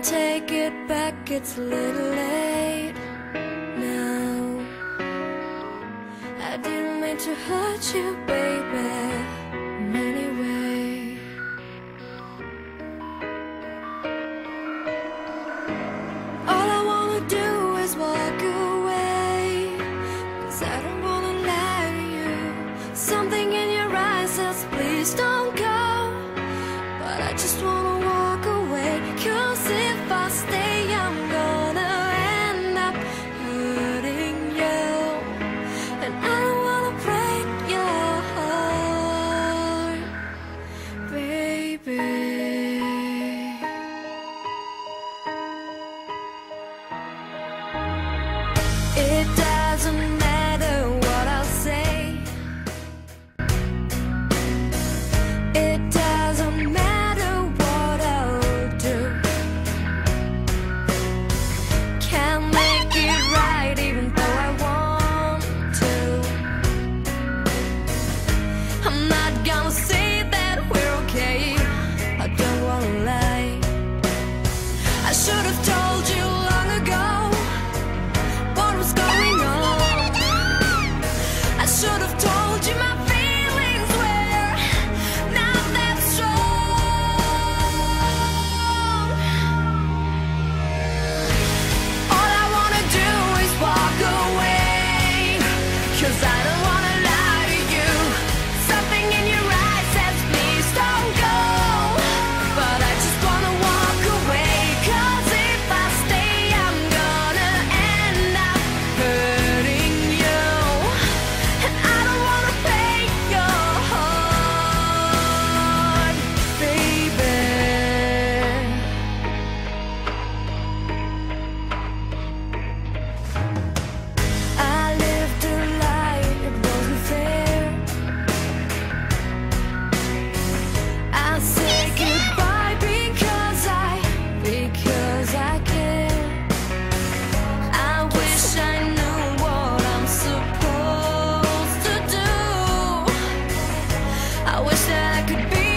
can't take it back, it's a little late now. I didn't mean to hurt you, baby, anyway. All I wanna do is walk away, 'cause I don't wanna lie to you. Something in your eyes says please don't go, but I just wanna walk away, 'cause if I stay I'm gonna end up hurting you, and I don't wanna break your heart, baby. It doesn't matter what I'll say, it doesn't matter what I'll do. Can't make it right even though I want to. I'm not gonna say that we're okay, I don't wanna lie. I should have told you long ago what was going on. I should have told you my feelings were not that strong. All I wanna do is walk away, 'cause I don't wanna lie to you. Something in your eyes says please don't go, but I just wanna walk away, 'cause if I stay I'm gonna end up hurting you, and I don't wanna break your heart, baby. I lived a lie, it wasn't fair. I said goodbye because I care. I wish I knew what I'm supposed to do. I wish that I could be